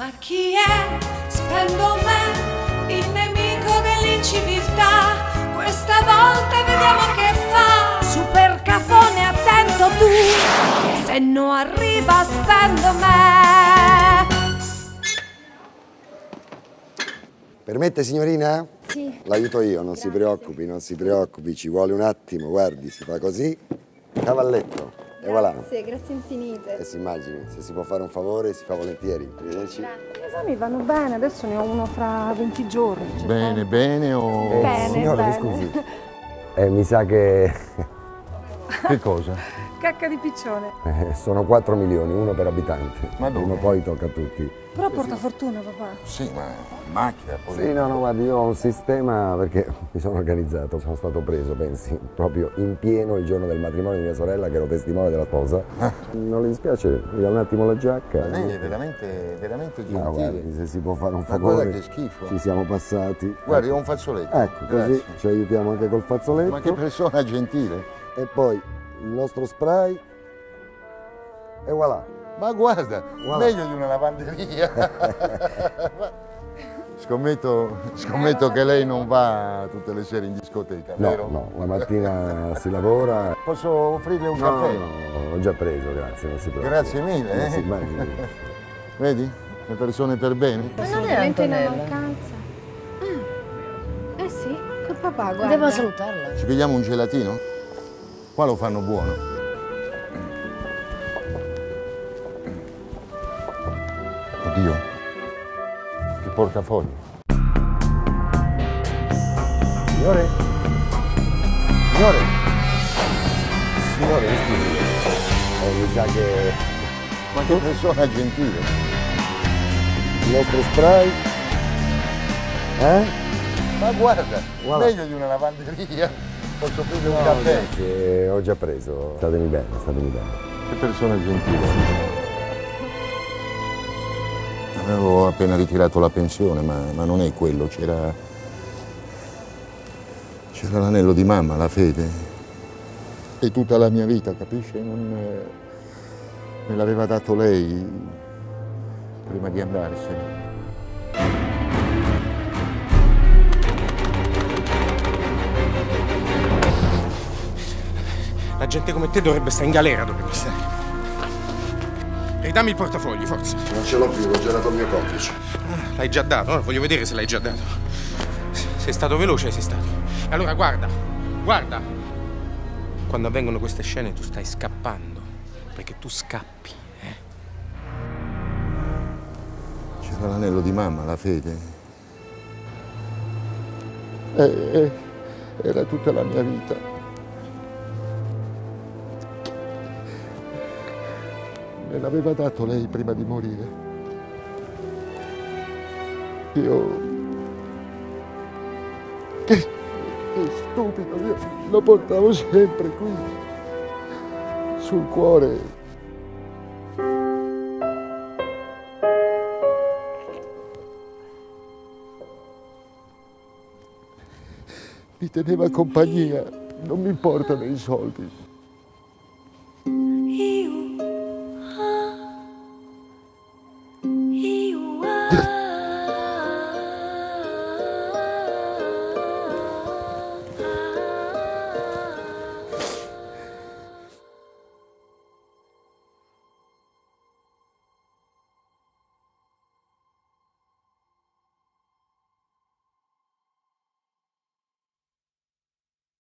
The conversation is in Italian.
Ma chi è? Spendo me, il nemico dell'inciviltà. Questa volta vediamo che fa. Super cafone, attento tu. Se non arriva spendo me. Permette, signorina? Sì. L'aiuto io, non Grazie. non si preoccupi, ci vuole un attimo, guardi, si fa così, cavalletto, e voilà. Grazie infinite. E si immagini, se si può fare un favore, si fa volentieri. Arrivederci. Gli esami vanno bene, adesso ne ho uno fra 20 giorni. Bene, bene o... Bene, signora, mi bene. scusi. Mi sa che Che cosa? Cacca di piccione. sono 4 milioni, uno per abitante. Ma dove? Prima o poi tocca a tutti. Però porta fortuna, papà. Sì, ma macchina poi. Sì, no, guardi, io ho un sistema perché mi sono organizzato, sono stato preso, pensi, proprio in pieno il giorno del matrimonio di mia sorella, che ero testimone della sposa. Non le dispiace? Mi dà un attimo la giacca? Lei è veramente gentile. No, guardi, se si può fare un Ma guarda favore, che schifo. ci siamo passati. Guardi, ho un fazzoletto. Ecco, così Grazie. ci aiutiamo anche col fazzoletto. Ma che persona gentile. E poi il nostro spray e voilà. Ma guarda, Voilà. meglio di una lavanderia. Scommetto che lei non va tutte le sere in discoteca, vero? No, la mattina si lavora. Posso offrirle un No, caffè? no, ho già preso, grazie, non si preoccupi. Grazie mille. Non si immagini. Vedi? Le persone per bene. Assolutamente in mancanza. Eh sì, col papà, guarda. Devo salutarla. Ci pigliamo un gelatino? Qua lo fanno buono. Oddio, che portafoglio. Signore? Signore? Signore, mi scusi. Mi sa che Ma che persona gentile. il nostro spray... Ma guarda, Voilà. meglio di una lavanderia. Posso prendere un No, caffè? grazie, ho già preso. Statemi bene, statemi bene. Che persona gentile. Avevo appena ritirato la pensione, ma non è quello, c'era l'anello di mamma, la fede. E tutta la mia vita, capisce? Me l'aveva dato lei prima di andarsene. La gente come te dovrebbe stare in galera, dovrebbe stare. Ridammi il portafogli, forza. Non ce l'ho più, l'ho già dato al mio complice. L'hai già dato? Ora voglio vedere se l'hai già dato. Sei stato veloce, sei stato. Allora guarda, guarda. Quando avvengono queste scene tu stai scappando, perché tu scappi, C'era l'anello di mamma, la fede. Era tutta la mia vita. Me l'aveva dato lei prima di morire. Io... Che stupido, io lo portavo sempre qui, sul cuore. Mi teneva compagnia, non mi importano i soldi.